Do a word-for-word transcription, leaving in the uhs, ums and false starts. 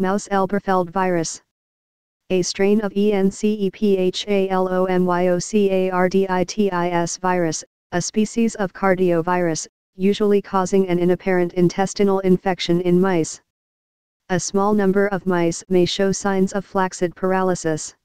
Maus Elberfeld virus. A strain of encaphalomycocarditis virus, a species of cardiovirus, usually causing an inapparent intestinal infection in mice. A small number of mice may show signs of flaccid paralysis.